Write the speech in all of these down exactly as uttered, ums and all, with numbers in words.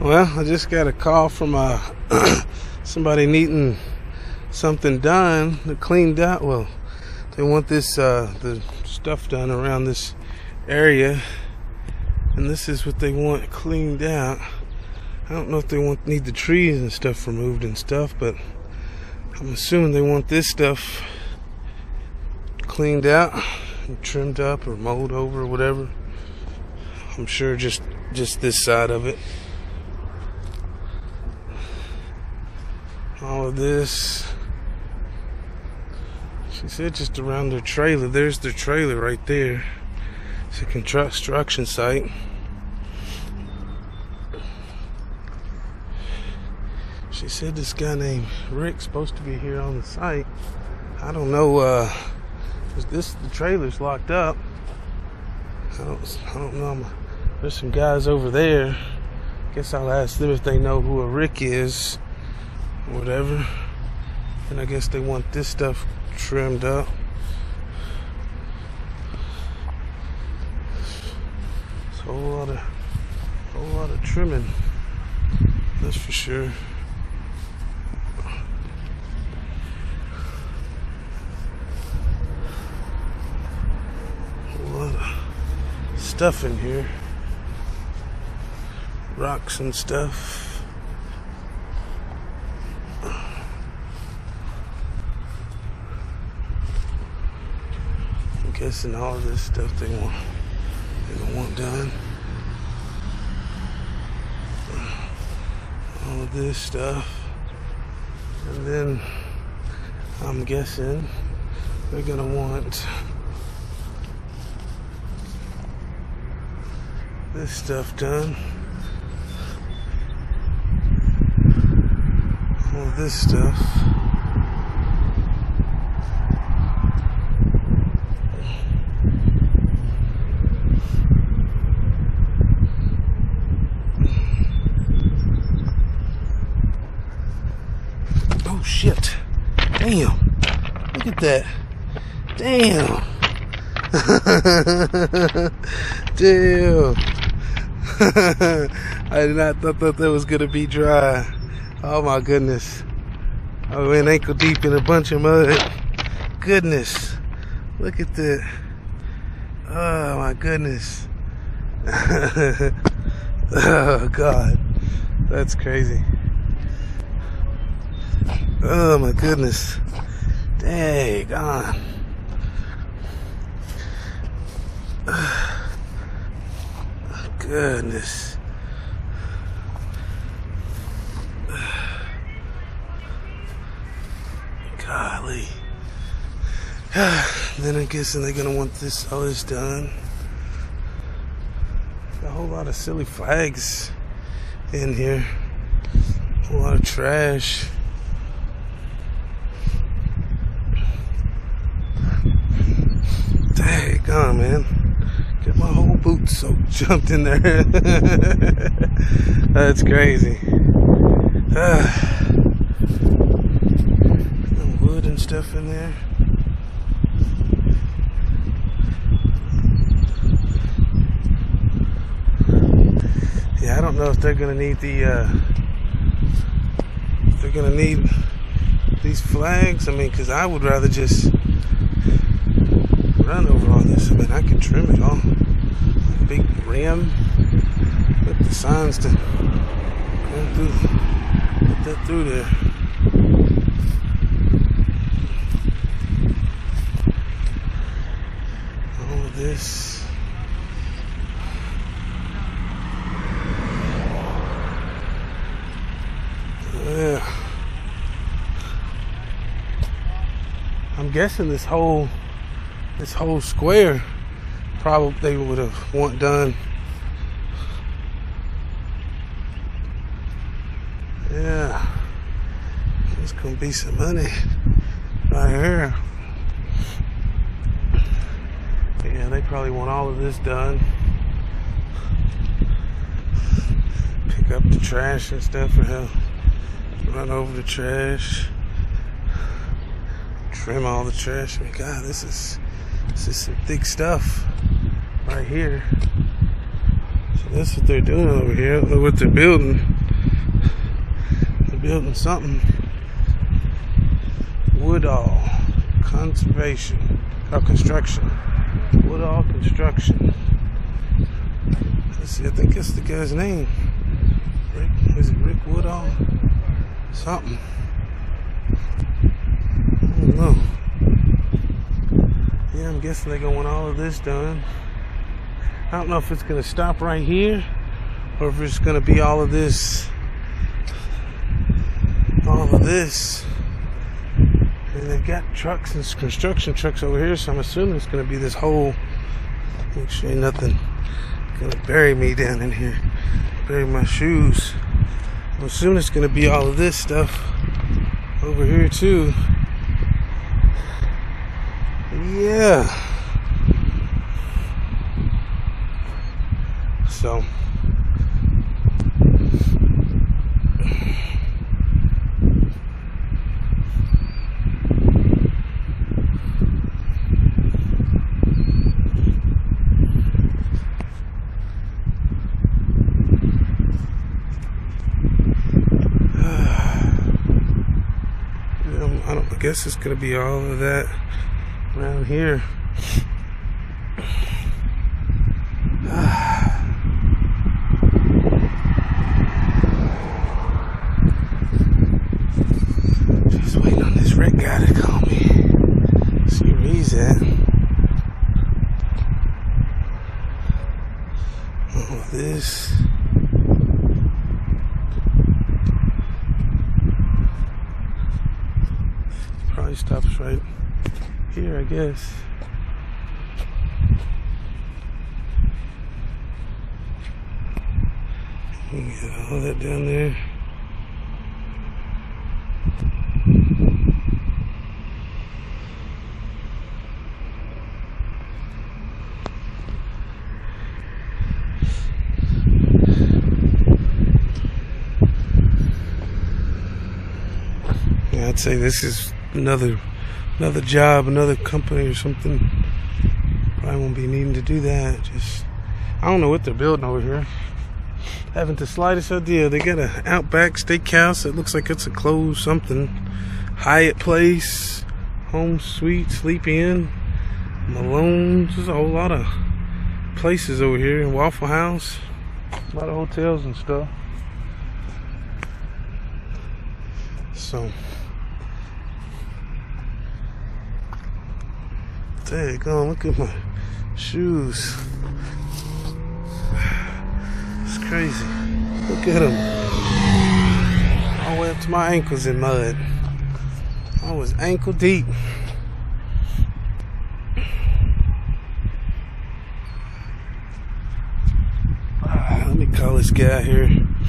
Well, I just got a call from uh, somebody needing something done, cleaned out. Well, they want this uh, the stuff done around this area, and this is what they want cleaned out. I don't know if they want need the trees and stuff removed and stuff, but I'm assuming they want this stuff cleaned out and trimmed up or mowed over or whatever. I'm sure just just this side of it. All of this. She said just around their trailer. There's their trailer right there. It's a construction site. She said this guy named Rick's supposed to be here on the site. I don't know. Uh, this the trailer's locked up. I don't. I don't know. There's some guys over there. Guess I'll ask them if they know who a Rick is. Whatever. And I guess they want this stuff trimmed up. It's a whole lot of whole lot of trimming, that's for sure. A whole lot of stuff in here. Rocks and stuff. Guessing all of this stuff they want they don't want done. All of this stuff. And then I'm guessing they're gonna want this stuff done. All of this stuff. Shit. Damn. Look at that. Damn. Damn. I did not thought that that was gonna be dry. Oh my goodness. I went ankle deep in a bunch of mud. Goodness. Look at that. Oh my goodness. Oh God. That's crazy. Oh my goodness. Dang on. Goodness. Golly. Then I'm guessing they're gonna want this all this done. A whole lot of silly flags in here. A whole lot of trash. Dang on, man. Get my whole boot so jumped in there. That's crazy. Uh, wood and stuff in there. Yeah, I don't know if they're gonna need the uh, if they're gonna need these flags. I mean, because I would rather just run over all this. I mean, I can trim it all. Big rim. Put the signs to go through. Put that through there. All of this. Yeah. I'm guessing this whole This whole square probably they would have want done. Yeah, it's gonna be some money right here. Yeah, they probably want all of this done. Pick up the trash and stuff, or hell, run over the trash, trim all the trash. I mean, God, this is This is some thick stuff right here. So That's what they're doing over here. I don't know what they're building. They're building something. Woodall Conservation or Construction. Woodall Construction. Let's see, I think that's the guy's name. Rick, is it Rick Woodall? Something. I don't know. Yeah, I'm guessing they're gonna want all of this done. I don't know if it's gonna stop right here or if it's gonna be all of this. All of this. And they've got trucks and construction trucks over here, so I'm assuming it's going to be this whole. Make sure ain't nothing going to bury me down in here, bury my shoes. I'm assuming it's going to be all of this stuff over here too. Yeah. So. I, don't, I guess it's gonna be all of that around here. Just waiting on this Rick guy to call me. See where he's at. All of this. Probably stops right here, I guess. You can get all that down there. Yeah, I'd say this is another another job, another company or something. Probably won't be needing to do that. Just I don't know what they're building over here. Haven't the slightest idea. They got an Outback Steakhouse that looks like it's a closed something. Hyatt Place, Home Suite, Sleep Inn, Malone's. There's a whole lot of places over here. Waffle House, a lot of hotels and stuff. So there you go. Look at my shoes. It's crazy. Look at them. All the way up to my ankles in mud. I was ankle deep. Ah, let me call this guy here.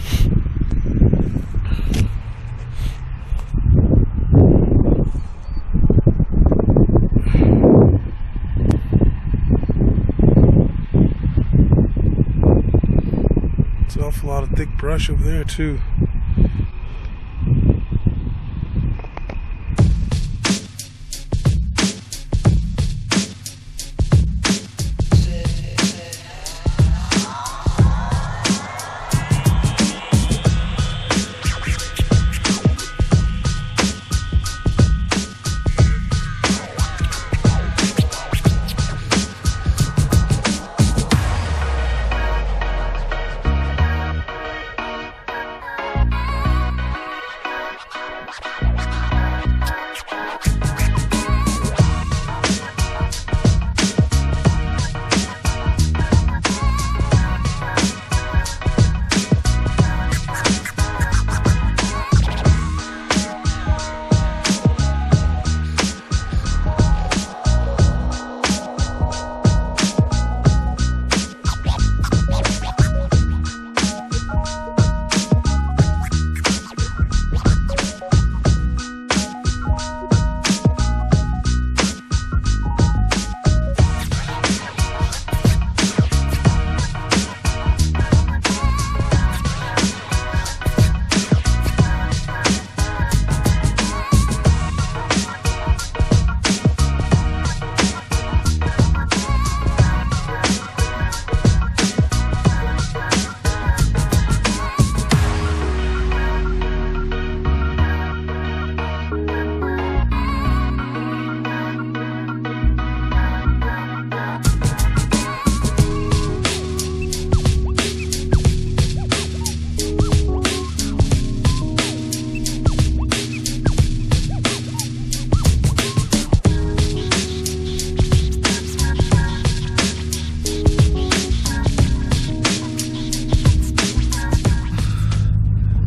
It's an awful lot of thick brush over there too.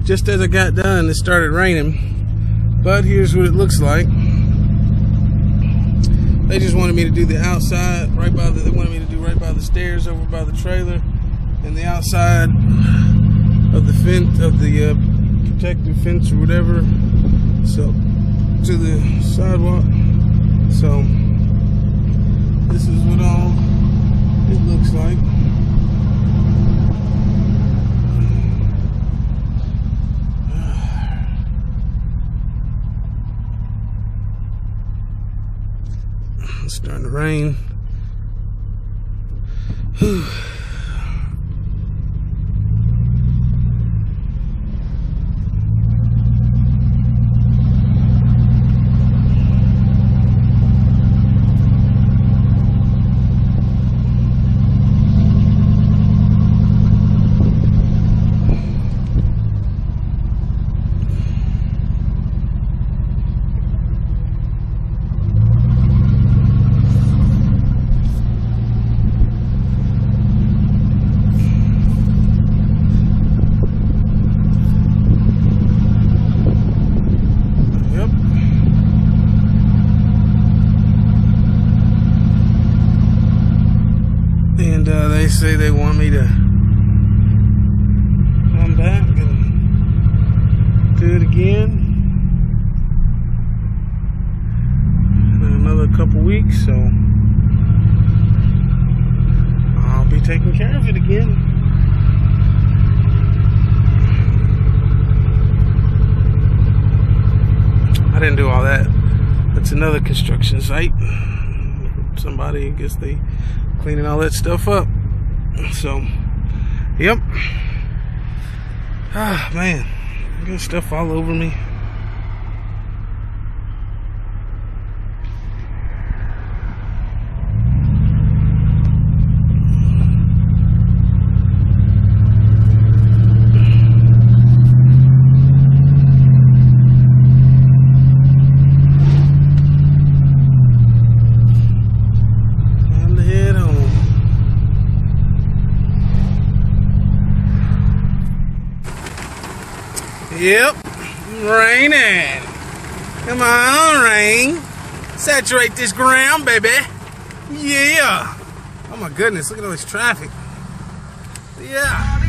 just as I got done, it started raining. But here's what it looks like. They just wanted me to do the outside, right by the, they wanted me to do right by the stairs over by the trailer, and the outside of the fence, of the uh, protective fence or whatever, so to the sidewalk. So this is what all it looks like. It's starting to rain. Whew. And uh, they say they want me to come back and do it again in another couple weeks, so I'll be taking care of it again. I didn't do all that. That's another construction site. Somebody, I guess they cleaning all that stuff up. So, yep. Ah, man, I got stuff all over me. Yep, raining. Come on, rain. Saturate this ground, baby. Yeah. Oh my goodness, look at all this traffic. Yeah.